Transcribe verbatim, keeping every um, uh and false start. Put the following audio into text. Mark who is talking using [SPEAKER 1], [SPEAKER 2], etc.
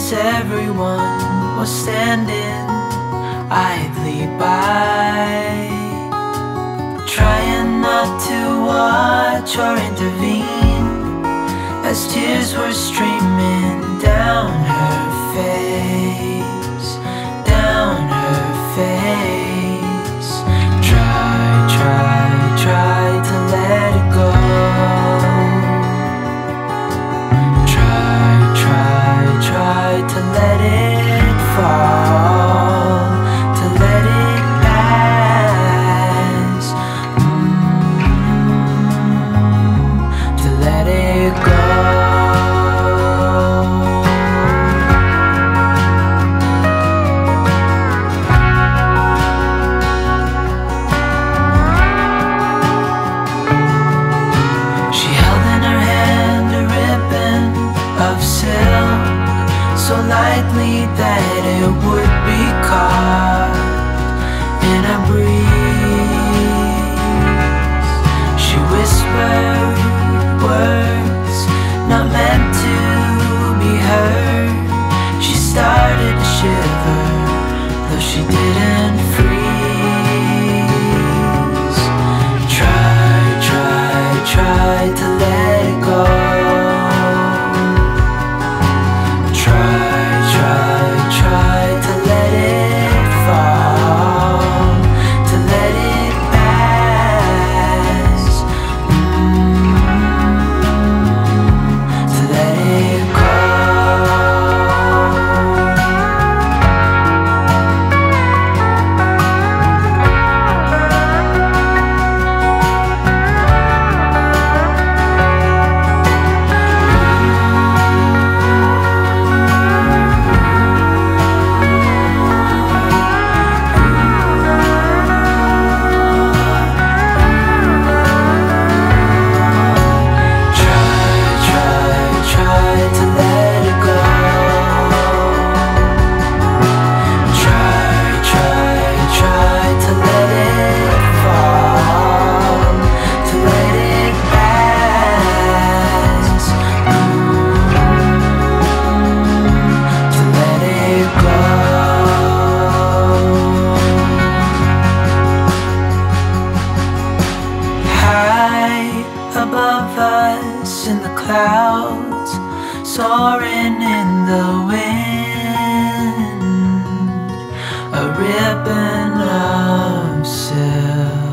[SPEAKER 1] as everyone was standing idly by, trying not to watch or intervene, as tears were streaming down her face, down her face. Try, try, try to let it go. Try, try, try to let it fall, to let it pass, mm, to let it go. Of silk, so lightly that it would be caught in a breeze. She whispered words not meant to be heard. She started to shiver, though she didn't freeze. Try, try, try to let it go. Above us in the clouds, soaring in the wind, a ribbon of silk.